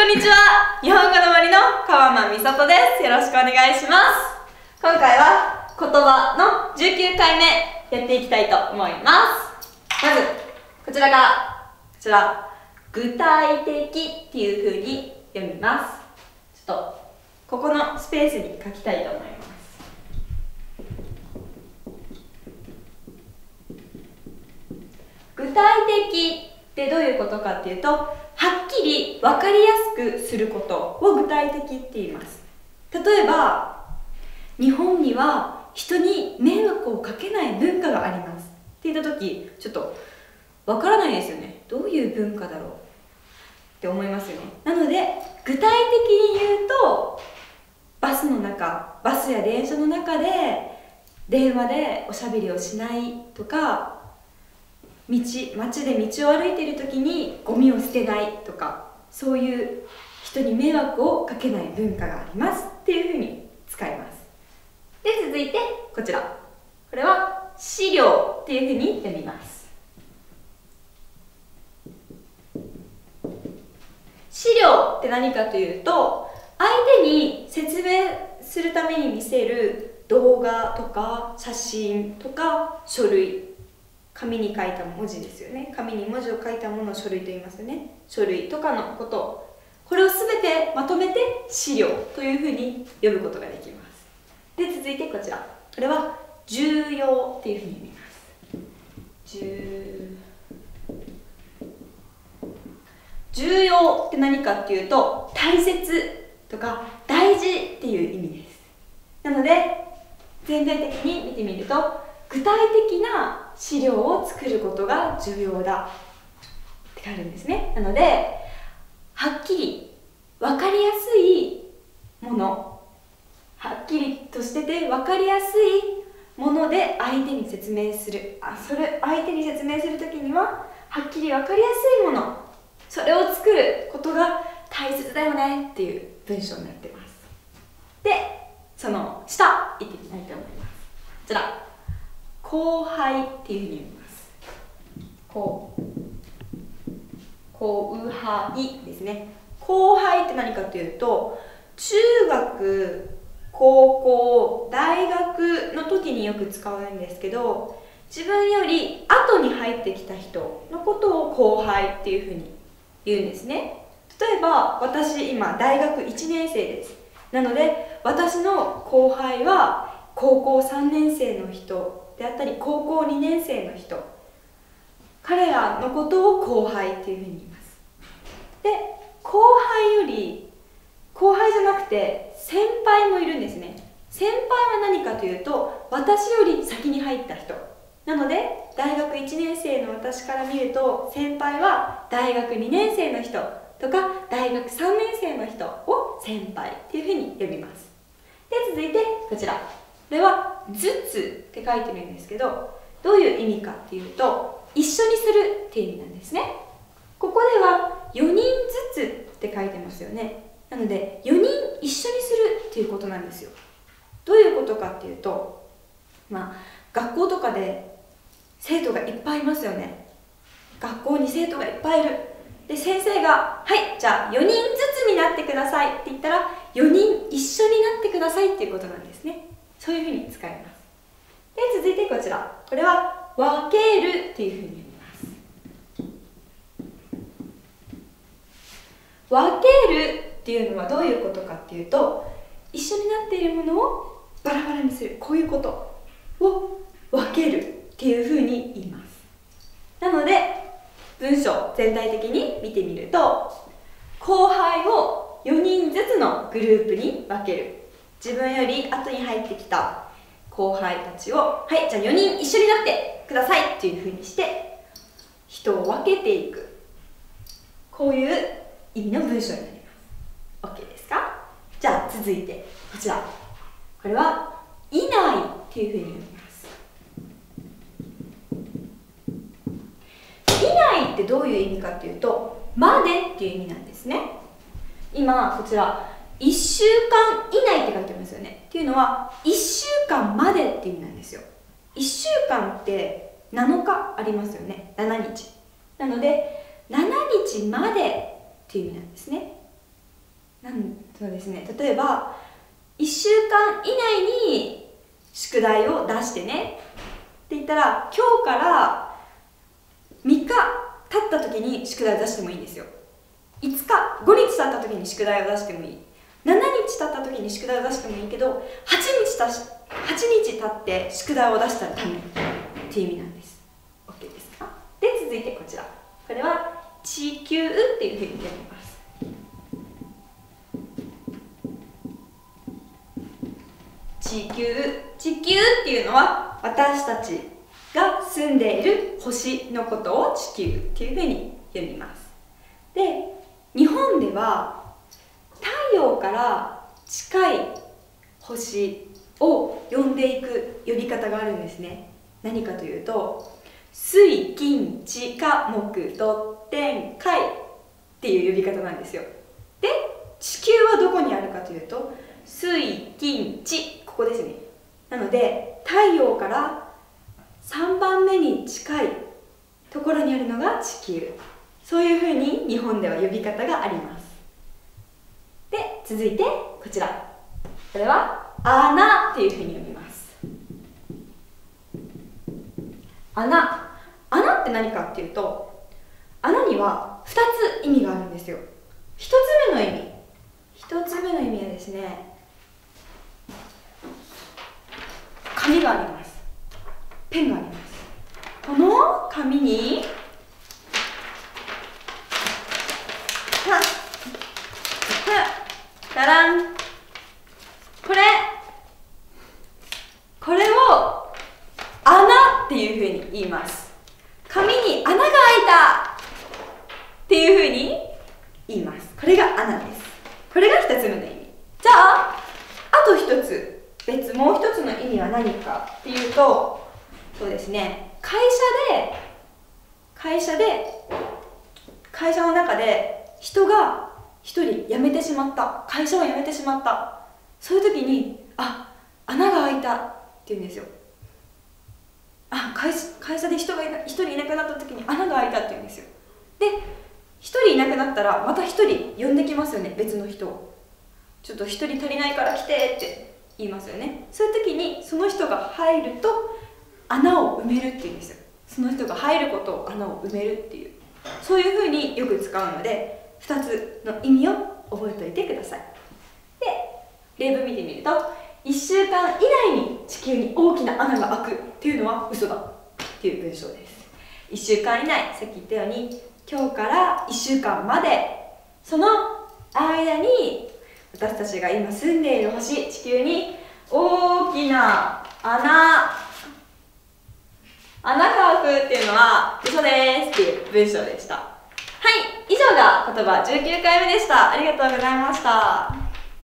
んにちは。日本語の森の川間美里です。よろしくお願いします。今回は言葉の19回目やっていきたいと思います。まずこちら具体的っていう風に読みます。ちょっとここのスペースに書きたいと思います。具体的ってどういうことかっていうと、はっきり分かりやすくすることを具体的って言います。例えば、日本には人に迷惑をかけない文化がありますって言った時、ちょっと分からないですよね。どういう文化だろうって思いますよね。なので具体的に言うと、バスや電車の中で電話でおしゃべりをしないとか、街で道を歩いている時にゴミを捨てないとか、そういう人に迷惑をかけない文化がありますっていうふうに使います。で、続いてこちら、これは資料っていうふうに読みます。資料って何かというと、相手に説明するために見せる動画とか写真とか書類、紙に書いた文字ですよね。紙に文字を書いたものを書類と言いますよね。書類とかのこと、これをすべてまとめて資料というふうに呼ぶことができます。で、続いてこちら、これは重要っていうふうに読みます。重要って何かっていうと、大切とか大事っていう意味です。なので全体的に見てみると、具体的な資料を作ることが重要だってあるんですね。なので、はっきり分かりやすいもの、はっきりとしてて分かりやすいもので相手に説明する。相手に説明するときには、はっきり分かりやすいもの、それを作ることが大切だよねっていう文章になってます。で、その下、言ってみたいと思います。こちら、後輩っていうふうに読みます。後輩ですね。後輩って何かというと、中学、高校、大学の時によく使うんですけど、自分より後に入ってきた人のことを後輩っていうふうに言うんですね。例えば、私今大学1年生です。なので、私の後輩は高校3年生の人であったり、高校2年生の人、彼らのことを後輩っていうふうに言います。で、後輩じゃなくて先輩もいるんですね。先輩は何かというと、私より先に入った人なので、大学1年生の私から見ると、先輩は大学2年生の人とか大学3年生の人を先輩っていうふうに呼びます。で、続いてこちら、これはずつって書いてるんですけど、どういう意味かっていうと、一緒にするっていう意味なんですね。ここでは4人ずつって書いてますよね。なので4人一緒にするっていうことなんですよ。どういうことかっていうと、学校とかで生徒がいっぱいいますよね。学校に生徒がいっぱいいる。で、先生が、はい、じゃあ4人ずつになってくださいって言ったら、4人一緒になってくださいっていうことなんですね。そういうふうに使います。で、続いてこちら、これは分けるっていうふうに言います。分けるっていうのはどういうことかっていうと、一緒になっているものをバラバラにする、こういうことを分けるっていうふうに言います。なので、文章全体的に見てみると、後輩を4人ずつのグループに分ける。自分より後に入ってきた後輩たちを、はい、じゃあ4人一緒になってくださいっていうふうにして人を分けていく、こういう意味の文章になります。 OK ですか？じゃあ続いてこちら、これはいないっていうふうに読みます。いないってどういう意味かっていうと、までっていう意味なんですね。今こちら1週間以内って書いてますよね。っていうのは1週間までっていう意味なんですよ。1週間って7日ありますよね。7日。なので7日までっていう意味なんですね。 そうですね、例えば1週間以内に宿題を出してねって言ったら、今日から3日経った時に宿題を出してもいいんですよ。5日、5日経った時に宿題を出してもいい。7日経った時に宿題を出してもいいけど、8日経って宿題を出したらダメっていう意味なんです。 OK ですか？で、続いてこちら、これは地球っていうふうに読みます。地球っていうのは私たちが住んでいる星のことを地球っていうふうに読みます。で、日本では太陽から近い星を呼んでいく呼び方があるんですね。何かというと、水金地火木土天海っていう呼び方なんですよ。で、地球はどこにあるかというと、水金地、ここですね。なので太陽から3番目に近いところにあるのが地球。そういうふうに日本では呼び方があります。で、続いてこちら、これは穴っていうふうに読みます。穴って何かっていうと、穴には2つ意味があるんですよ。1つ目の意味はですね、紙があります。ペンがあります。この紙にダラン、これを穴っていうふうに言います。紙に穴が開いたっていうふうに言います。これが穴です。これが1つ目の意味。じゃあ、あと1つもう1つの意味は何かっていうと、そうですね、会社の中で人が1人辞めてしまった、会社を辞めてしまった、そういう時に穴が開いたって言うんですよ。会社で人が1人いなくなった時に穴が開いたって言うんですよ。で、1人いなくなったらまた1人呼んできますよね、別の人を。ちょっと1人足りないから来てって言いますよね。そういう時にその人が入ると穴を埋めるっていうんですよ。その人が入ることを穴を埋めるっていう、そういうふうによく使うので、2つの意味を覚えておいてください。で、例文見てみると、1週間以内に地球に大きな穴が開くっていうのは嘘だっていう文章です。1週間以内、さっき言ったように今日から1週間まで、その間に私たちが今住んでいる星地球に大きな穴が開くっていうのは嘘ですっていう文章でした。はい、以上が言葉19回目でした。ありがとうございました。